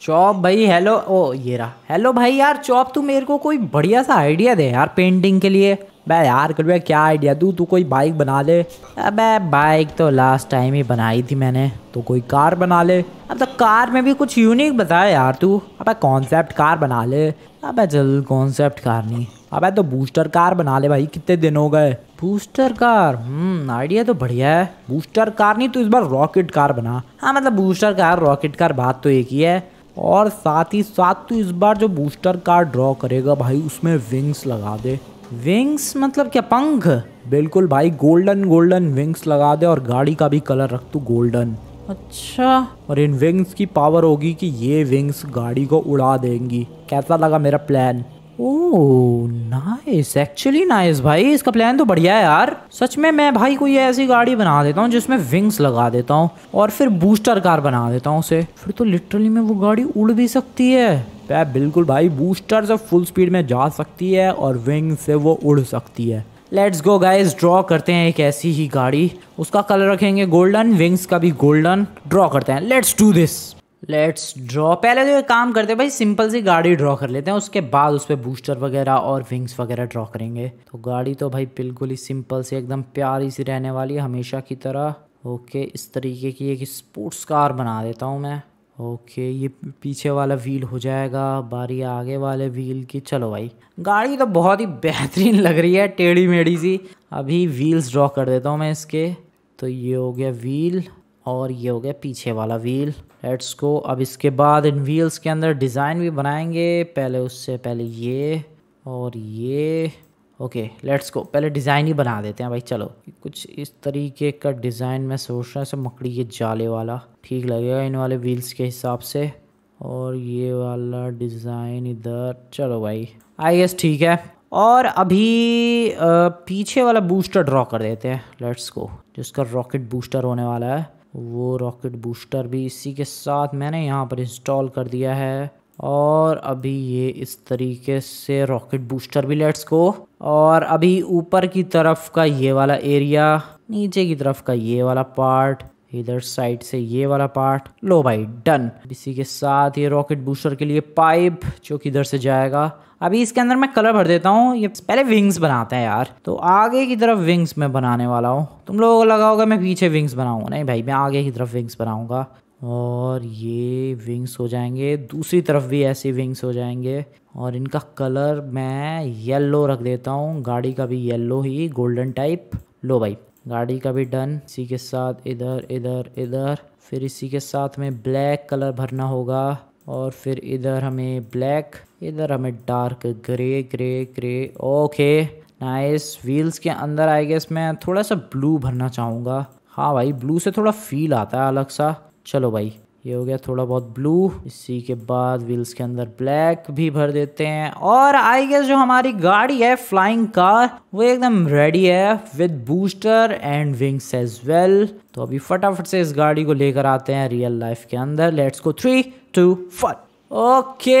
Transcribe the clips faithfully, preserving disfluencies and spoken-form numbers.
चौप भाई हेलो। ओ ये रहा। हेलो भाई यार चौप, तू मेरे को कोई बढ़िया सा आइडिया दे यार पेंटिंग के लिए। बे यार कर बे क्या आइडिया दूँ, तू कोई बाइक बना ले। अबे बाइक तो लास्ट टाइम ही बनाई थी मैंने, तो कोई कार बना ले। अब तो कार में भी कुछ यूनिक बता यार तू। अबे कॉन्सेप्ट कार बना ले। अबे चल कॉन्सेप्ट कार नहीं, अबे तो बूस्टर कार बना ले भाई, कितने दिन हो गए। बूस्टर कार, हम्म आइडिया तो बढ़िया है। बूस्टर कार नहीं तो इस बार रॉकेट कार बना। हाँ मतलब बूस्टर कार रॉकेट कार बात तो एक ही है। और साथ ही साथ तो इस बार जो बूस्टर कार ड्रॉ करेगा भाई उसमें विंग्स लगा दे। विंग्स मतलब क्या, पंख? बिल्कुल भाई, गोल्डन गोल्डन विंग्स लगा दे और गाड़ी का भी कलर रख तू गोल्डन। अच्छा, और इन विंग्स की पावर होगी कि ये विंग्स गाड़ी को उड़ा देंगी। कैसा लगा मेरा plan? Oh nice, actually nice भाई, इसका प्लान तो बढ़िया है यार। सच में मैं भाई कोई ऐसी गाड़ी बना देता हूँ जिसमें विंग्स लगा देता हूँ और फिर बूस्टर कार बना देता हूँ उसे, फिर तो लिटरली में वो गाड़ी उड़ भी सकती है। बिल्कुल भाई, बूस्टर से फुल स्पीड में जा सकती है और विंग से वो उड़ सकती है। लेट्स गो गाइस, ड्रॉ करते हैं एक ऐसी ही गाड़ी। उसका कलर रखेंगे गोल्डन, विंग्स का भी गोल्डन। ड्रॉ करते हैं, let's do this. Let's draw. पहले तो ये काम करते हैं भाई, सिंपल सी गाड़ी ड्रॉ कर लेते हैं, उसके बाद उस पर बूस्टर वगैरह और विंग्स वगैरह ड्रॉ करेंगे। तो गाड़ी तो भाई बिल्कुल ही सिंपल सी एकदम प्यारी सी रहने वाली है हमेशा की तरह। ओके, इस तरीके की एक स्पोर्ट्स कार बना देता हूँ मैं। ओके, ये पीछे वाला व्हील हो जाएगा, बारी आगे वाले व्हील की। चलो भाई, गाड़ी तो बहुत ही बेहतरीन लग रही है, टेढ़ी मेढ़ी सी। अभी व्हील्स ड्रॉ कर देता हूँ मैं इसके। तो ये हो गया व्हील और ये हो गया पीछे वाला व्हील। लेट्स को। अब इसके बाद इन व्हील्स के अंदर डिज़ाइन भी बनाएंगे। पहले उससे पहले ये और ये। ओके लेट्स को, पहले डिज़ाइन ही बना देते हैं भाई। चलो कुछ इस तरीके का डिज़ाइन मैं सोच रहा हूँ, सब मकड़ी के जाले वाला ठीक लगेगा इन वाले व्हील्स के हिसाब से। और ये वाला डिज़ाइन इधर। चलो भाई आई गेस ठीक है। और अभी आ, पीछे वाला बूस्टर ड्रॉ कर देते हैं। लेट्स को, जिसका रॉकेट बूस्टर होने वाला है वो रॉकेट बूस्टर भी इसी के साथ मैंने यहाँ पर इंस्टॉल कर दिया है। और अभी ये इस तरीके से रॉकेट बूस्टर भी। लेट्स को। और अभी ऊपर की तरफ का ये वाला एरिया, नीचे की तरफ का ये वाला पार्ट, इधर साइड से ये वाला पार्ट। लो भाई डन। इसी के साथ ये रॉकेट बूस्टर के लिए पाइप जो कि इधर से जाएगा। अभी इसके अंदर मैं कलर भर देता हूँ। ये पहले विंग्स बनाते हैं यार, तो आगे की तरफ विंग्स मैं बनाने वाला हूँ। तुम लोगों को लगा होगा मैं पीछे विंग्स बनाऊंगा, नहीं भाई मैं आगे की तरफ विंग्स बनाऊंगा। और ये विंग्स हो जाएंगे, दूसरी तरफ भी ऐसे विंग्स हो जाएंगे। और इनका कलर मैं येलो रख देता हूँ, गाड़ी का भी येलो ही, गोल्डन टाइप। लो भाई, गाड़ी का भी डन। इसी के साथ इधर इधर इधर, फिर इसी के साथ में ब्लैक कलर भरना होगा। और फिर इधर हमें ब्लैक, इधर हमें dark grey grey grey. Okay nice. Wheels के अंदर आई गेस मैं थोड़ा सा ब्लू भरना चाहूँगा। हाँ भाई, ब्लू से थोड़ा फील आता है अलग सा। चलो भाई, ये हो गया थोड़ा बहुत ब्लू। इसी के बाद व्हील्स के अंदर ब्लैक भी भर देते हैं। और आई गेस जो हमारी गाड़ी है फ्लाइंग कार, वो एकदम रेडी है with booster and wings as well. तो अभी फटाफट से इस गाड़ी को लेकर आते हैं रियल लाइफ के अंदर। Let's go, three two one. Okay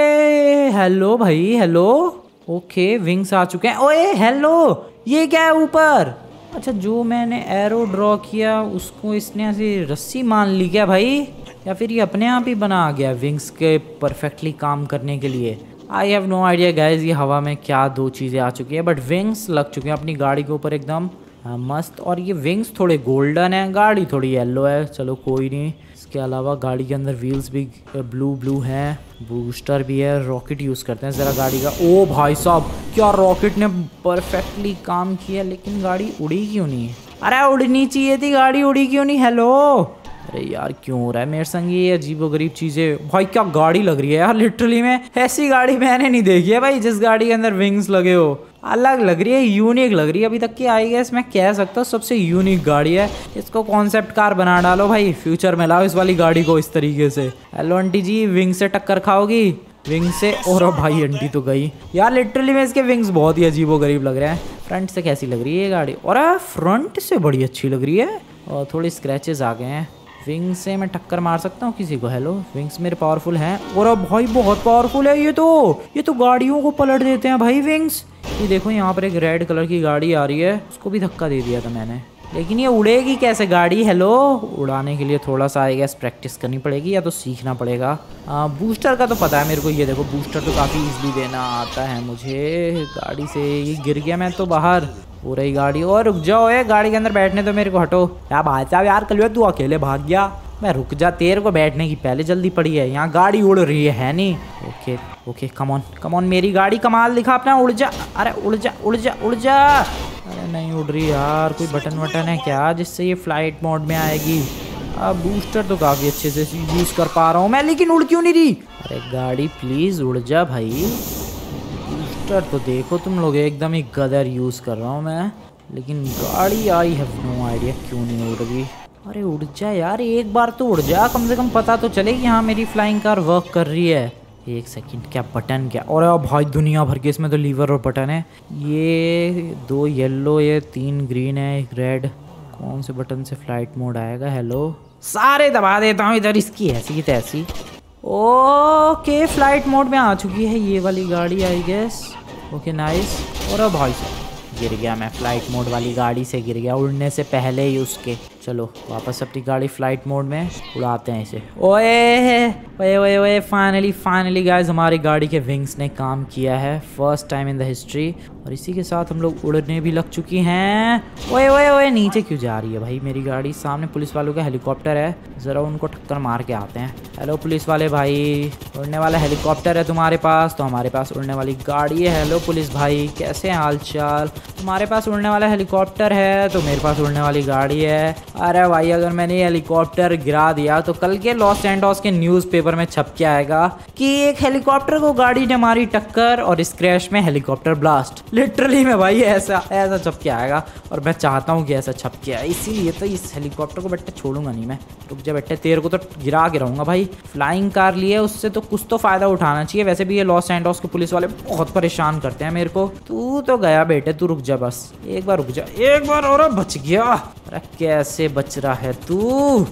hello भाई, हेलो। ओके विंग्स आ चुके हैं। ओए हेलो, ये क्या है ऊपर? अच्छा, जो मैंने एरो ड्रॉ किया उसको इसने ऐसी रस्सी मान ली क्या भाई, या फिर ये अपने आप ही बना आ गया विंग्स के परफेक्टली काम करने के लिए? I have no idea guys, ये हवा में क्या दो चीज़ें आ चुकी है, बट विंग्स लग चुके हैं अपनी गाड़ी के ऊपर एकदम मस्त। और ये विंग्स थोड़े गोल्डन है, गाड़ी थोड़ी येलो है। चलो कोई नहीं। इसके अलावा गाड़ी के अंदर व्हील्स भी ब्लू ब्लू हैं, बूस्टर भी है। रॉकेट यूज़ करते हैं ज़रा गाड़ी का। ओ भाई साहब, क्या रॉकेट ने परफेक्टली काम किया, लेकिन गाड़ी उड़ी क्यों नहीं है? अरे उड़नी चाहिए थी गाड़ी, उड़ी क्यों नहीं? हेलो, अरे यार क्यों हो रहा है मेरे संग ये अजीबोगरीब चीज़ें? भाई क्या गाड़ी लग रही है यार, लिटरली में ऐसी गाड़ी मैंने नहीं देखी है भाई, जिस गाड़ी के अंदर विंग्स लगे हो। अलग लग रही है, यूनिक लग रही है। अभी तक की आई गेस मैं कह सकता हूँ सबसे यूनिक गाड़ी है। इसको कॉन्सेप्ट कार बना डालो भाई, फ्यूचर में लाओ इस वाली गाड़ी को इस तरीके से। हेलो आंटी जी, विंग से टक्कर खाओगी? विंग से? और भाई आंटी तो गई यार, लिटरली में इसके विंग्स बहुत ही अजीबोगरीब लग रहे हैं। फ्रंट से कैसी लग रही है ये गाड़ी? और फ्रंट से बड़ी अच्छी लग रही है। और थोड़ी स्क्रैचेस आ गए हैं। विंग से मैं टक्कर मार सकता हूँ किसी को? हेलो, विंग्स मेरे पावरफुल हैं। और भाई बहुत पावरफुल है ये तो ये तो गाड़ियों को पलट देते हैं भाई विंग्स। ये देखो यहाँ पर एक रेड कलर की गाड़ी आ रही है, उसको भी धक्का दे दिया था मैंने। लेकिन ये उड़ेगी कैसे गाड़ी? हेलो, उड़ाने के लिए थोड़ा सा आई गेस प्रैक्टिस करनी पड़ेगी या तो सीखना पड़ेगा। आ, बूस्टर का तो पता है मेरे को। ये देखो बूस्टर तो काफ़ी इजीली देना आता है मुझे। गाड़ी से ये गिर गया मैं तो बाहर हो रही गाड़ी। और रुक जाओ, ये गाड़ी के अंदर बैठने तो मेरे को हटो। क्या बात है यार, कल तू अकेले भाग गया। मैं रुक जा, तेरे को बैठने की पहले जल्दी पड़ी है। यहाँ गाड़ी उड़ रही है, है नहीं? Okay okay, come on come on, मेरी गाड़ी कमाल दिखा अपना। उड़ जा, अरे उड़ जा उड़ जा उड़ जा। अरे नहीं उड़ रही यार। कोई बटन वटन है क्या जिससे ये फ्लाइट मोड में आएगी? अब बूस्टर तो काफ़ी अच्छे से यूज़ कर पा रहा हूँ मैं, लेकिन उड़ क्यों नहीं रही? अरे गाड़ी प्लीज़ उड़ जा भाई। बूस्टर तो देखो तुम लोग, एकदम ही गदर यूज़ कर रहा हूँ मैं, लेकिन गाड़ी आई हैव नो आइडिया क्यों नहीं उड़ रही। अरे उड़ जा यार, एक बार तो उड़ जा, कम से कम पता तो चले कि हाँ मेरी फ्लाइंग कार वर्क कर रही है। एक सेकंड, क्या बटन क्या? और भाई दुनिया भर के इसमें तो लीवर और बटन है। ये दो येलो, ये तीन ग्रीन है, एक रेड। कौन से बटन से फ्लाइट मोड आएगा? हेलो, सारे दबा देता हूँ इधर, इसकी ऐसी की तैसी। ओके, फ्लाइट मोड में आ चुकी है ये वाली गाड़ी आई गेस। Okay nice. और भाई साहब गिर गया मैं, फ्लाइट मोड वाली गाड़ी से गिर गया उड़ने से पहले ही उसके। चलो वापस अपनी गाड़ी फ्लाइट मोड में उड़ाते हैं इसे। ओए ओए ओए ओए, फाइनली फाइनली गाइस, हमारी गाड़ी के विंग्स ने काम किया है first time in the history. और इसी के साथ हम लोग उड़ने भी लग चुकी हैं। ओए ओए ओए, नीचे क्यों जा रही है भाई मेरी गाड़ी? सामने पुलिस वालों का हेलीकॉप्टर है, ज़रा उनको टक्कर मार के आते हैं। हेलो पुलिस वाले भाई, उड़ने वाला हेलीकॉप्टर है तुम्हारे पास तो हमारे पास उड़ने वाली गाड़ी है। हेलो पुलिस भाई, कैसे हैं हाल चाल? तुम्हारे पास उड़ने वाला हेलीकॉप्टर है तो मेरे पास उड़ने वाली गाड़ी है। अरे भाई, अगर मैंने ये हेलीकॉप्टर गिरा दिया तो कल के लॉस एंजल्स के न्यूज़पेपर में छप के आएगा कि एक हेलीकॉप्टर को गाड़ी ने मारी टक्कर और इस क्रैश में हेलीकॉप्टर ब्लास्ट। लिटरली में भाई ऐसा ऐसा छप के आएगा, और मैं चाहता हूँ कि ऐसा छप के आए, इसीलिए तो इस हेलीकॉप्टर को बेटे छोड़ूंगा नहीं मैं। रुक जा बेटे, तेरे को तो गिरा के रहूँगा भाई। फ्लाइंग कार लिए उससे तो कुछ तो फायदा उठाना चाहिए। वैसे भी ये लॉस एंजल्स के पुलिस वाले बहुत परेशान करते हैं मेरे को। तू तो गया बेटे, तू रुक जा बस एक बार, रुक जा एक बार। और बच गया। अरे कैसे बच रहा है तू?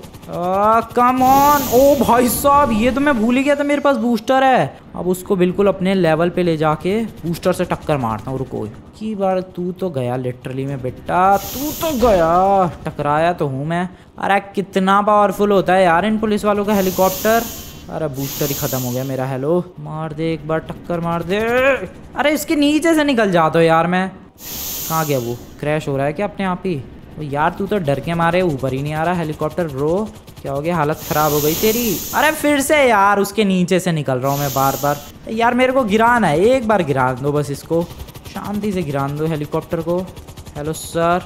Come on. ओ भाई साहब, ये तो मैं भूल ही गया था मेरे पास बूस्टर है। अब उसको बिल्कुल अपने लेवल पे ले जाके बूस्टर से टक्कर मारता हूँ। रुको की बार, तू तो गया लिटरली में बेटा, तू तो गया। टकराया तो हूँ मैं। अरे कितना पावरफुल होता है यार इन पुलिस वालों का हेलीकॉप्टर। अरे बूस्टर ही खत्म हो गया मेरा। हेलो, मार दे एक बार, टक्कर मार दे। अरे इसके नीचे से निकल जाता हूँ यार मैं। कहाँ गया वो? क्रैश हो रहा है क्या अपने आप ही? तो यार तू तो डर के मारे ऊपर ही नहीं आ रहा हेलीकॉप्टर ब्रो। क्या हो गया? हालत ख़राब हो गई तेरी। अरे फिर से यार उसके नीचे से निकल रहा हूँ मैं बार बार। यार मेरे को गिराना है, एक बार गिरा दो बस, इसको शांति से गिरा दो हेलीकॉप्टर को। हेलो सर,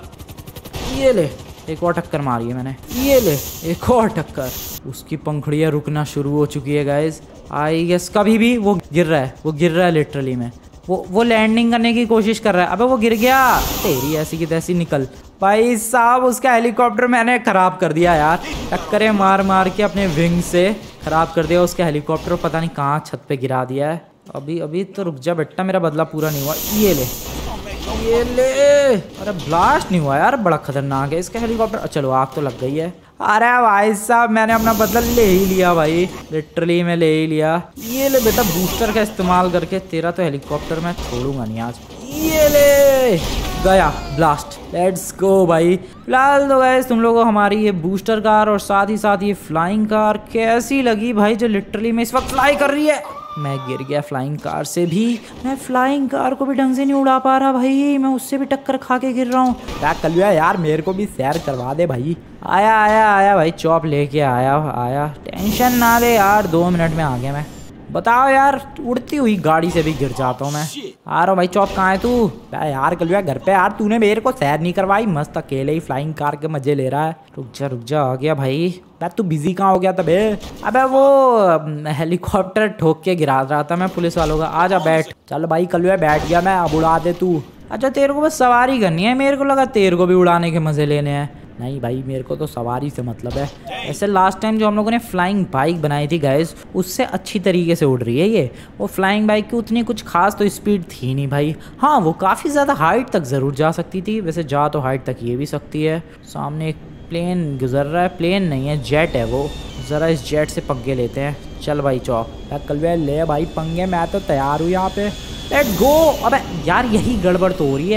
ये ले एक और टक्कर मारी है मैंने। ये ले एक और टक्कर। उसकी पंखुड़ियाँ रुकना शुरू हो चुकी है गाइज आई गेस। कभी भी वो गिर रहा है, वो गिर रहा है लिटरली में। वो वो लैंडिंग करने की कोशिश कर रहा है। अबे वो गिर गया। तेरी ऐसी की तैसी निकल। भाई साहब उसका हेलीकॉप्टर मैंने ख़राब कर दिया यार, टक्करें मार मार के अपने विंग से ख़राब कर दिया उसका हेलीकॉप्टर। पता नहीं कहाँ छत पे गिरा दिया है। अभी अभी तो रुक जा बेटा, मेरा बदला पूरा नहीं हुआ। ये ले ये ले। अरे ब्लास्ट नहीं हुआ यार, बड़ा खतरनाक है इसका हेलीकॉप्टर। चलो आग तो लग गई है। अरे भाई साहब मैंने अपना बदला ले ही लिया भाई, लिटरली में ले ही लिया। ये ले बेटा, बूस्टर का इस्तेमाल करके तेरा तो हेलीकॉप्टर मैं छोड़ूंगा नहीं आज। ये ले गया ब्लास्ट। लेट्स गो भाई। फिलहाल तो गाइस तुम लोगों को हमारी ये बूस्टर कार और साथ ही साथ ये फ्लाइंग कार कैसी लगी भाई, जो लिटरली में इस वक्त फ्लाई कर रही है। मैं गिर गया फ्लाइंग कार से भी। मैं फ्लाइंग कार को भी ढंग से नहीं उड़ा पा रहा भाई, मैं उससे भी टक्कर खा के गिर रहा हूँ। क्या कलुआ यार, मेरे को भी सैर करवा दे भाई। आया आया आया भाई, चॉप लेके आया आया। टेंशन ना ले यार, दो मिनट में आ गया मैं। बताओ यार, उड़ती हुई गाड़ी से भी गिर जाता हूँ मैं। आ रहा हूँ भाई। चौप कहाँ है तू? यार कलुआ घर पे यार, तूने मेरे को सैर नहीं करवाई, मस्त अकेले ही फ्लाइंग कार के मजे ले रहा है। रुक जा रुक जा, आ गया भाई। यार तू बिजी कहाँ हो गया तबे? अबे वो हेलीकॉप्टर ठोक के गिरा रहा था मैं पुलिस वालों का। आजा बैठ। चल भाई कलुआ बैठ गया मैं, अब उड़ा दे तू। अच्छा तेरे को बस सवारी करनी है, मेरे को लगा तेरे को भी उड़ाने के मजे लेने हैं। नहीं भाई, मेरे को तो सवारी से मतलब है। ऐसे लास्ट टाइम जो हम लोगों ने फ्लाइंग बाइक बनाई थी गाइस, उससे अच्छी तरीके से उड़ रही है ये। वो फ्लाइंग बाइक की उतनी कुछ खास तो स्पीड थी नहीं भाई। हाँ वो काफ़ी ज़्यादा हाइट तक ज़रूर जा सकती थी, वैसे जा तो हाइट तक ये भी सकती है। सामने एक प्लेन गुजर रहा है, प्लेन नहीं है जेट है वो। ज़रा इस जेट से पंगे लेते हैं। चल भाई चौक कल वे ले भाई पंगे, मैं तो तैयार हूँ यहाँ पे। Let's go. अबे यार यही गड़बड़ तो हो रही है,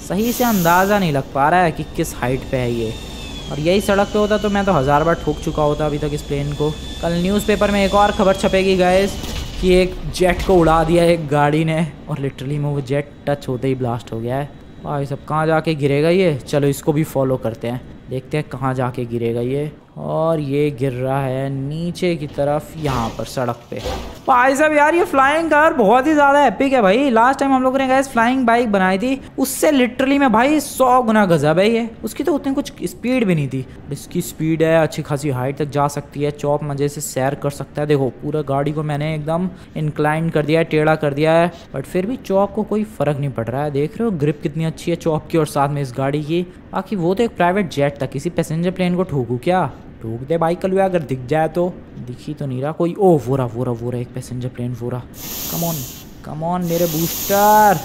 सही से अंदाज़ा नहीं लग पा रहा है कि किस हाइट पे है ये। और यही सड़क पे होता तो मैं तो हज़ार बार ठोक चुका होता अभी तक इस प्लेन को। कल न्यूज़पेपर में एक और खबर छपेगी गाइस कि एक जेट को उड़ा दिया एक गाड़ी ने, और लिटरली में वो जेट टच होते ही ब्लास्ट हो गया है। भाई सब कहाँ जाके गिरेगा ये? चलो इसको भी फॉलो करते हैं, देखते हैं कहाँ जाके गिरेगा ये। और ये गिर रहा है नीचे की तरफ, यहाँ पर सड़क पे। भाई साहब यार ये फ्लाइंग कार बहुत ही ज़्यादा एपिक है भाई। लास्ट टाइम हम लोगों ने गाइस फ्लाइंग बाइक बनाई थी, उससे लिटरली में भाई सौ गुना गजब है ये। उसकी तो उतनी कुछ स्पीड भी नहीं थी, इसकी स्पीड है, अच्छी खासी हाइट तक जा सकती है। चॉप मज़े से सैर कर सकता है। देखो पूरा गाड़ी को मैंने एकदम इंक्लाइन कर दिया है, टेढ़ा कर दिया है, बट फिर भी चॉप को कोई फ़र्क नहीं पड़ रहा है। देख रहे हो ग्रिप कितनी अच्छी है चॉप की और साथ में इस गाड़ी की। बाकी वो तो एक प्राइवेट जेट था, किसी पैसेंजर प्लेन को ठोकूँ क्या? ठोक दे भाई कल अगर दिख जाए तो। दिख ही तो नहीं रहा कोई। ओ वो रहा वो रहा वो रहा एक पैसेंजर प्लेन वो रहा। कम ऑन कम ऑन मेरे बूस्टर।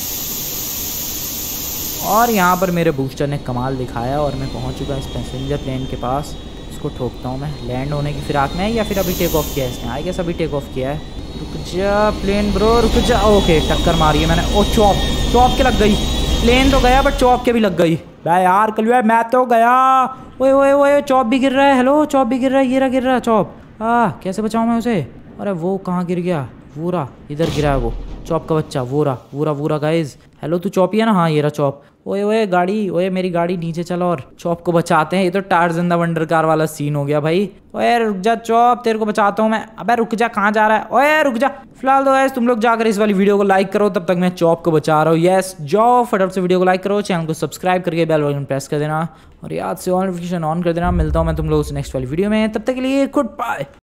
और यहाँ पर मेरे बूस्टर ने कमाल दिखाया और मैं पहुँच चुका इस पैसेंजर प्लेन के पास। इसको ठोकता हूँ मैं। लैंड होने की फिराक में है या फिर अभी टेक ऑफ किया है इसने? आई गेस अभी टेक ऑफ किया है। रुक जा प्लेन ब्रो रुक जा। ओके टक्कर मारी है मैंने। ओ चॉप चॉप के लग गई। प्लेन तो गया बट चॉप के भी लग गई। भाई यार कल मैं तो गया। ओए ओए ओए चॉप भी गिर रहा है। हेलो चॉप भी गिर रहा है। ये रहा गिर रहा है चॉप। आ कैसे बचाऊं मैं उसे? अरे वो कहाँ गिर गया? वो रहा इधर गिरा है वो चॉप का बच्चा। वो रहा वो रहा वो रहा गाइज। हेलो तू चॉप ही है ना? हाँ ये रहा चॉप। ओए ओए गाड़ी ओए मेरी गाड़ी नीचे चला और चॉप को बचाते हैं। ये तो टार्ज़न द वंडर कार वाला सीन हो गया भाई। ओए रुक जा चॉप तेरे को बचाता हूँ मैं। अबे रुक जा कहाँ जा रहा है? ओए रुक जा। फिलहाल तो गाइस तुम लोग जाकर इस वाली वीडियो को लाइक करो, तब तक मैं चॉप को बचा रहा हूँ। यस जाओ फटाफट से वीडियो को लाइक करो, चैनल को सब्सक्राइब करके बेल आइकन प्रेस कर देना और याद से नोटिफिकेशन ऑन कर देना। मिलता हूँ मैं तुम लोगों से नेक्स्ट वाली वीडियो में, तब तक के लिए गुड बाय।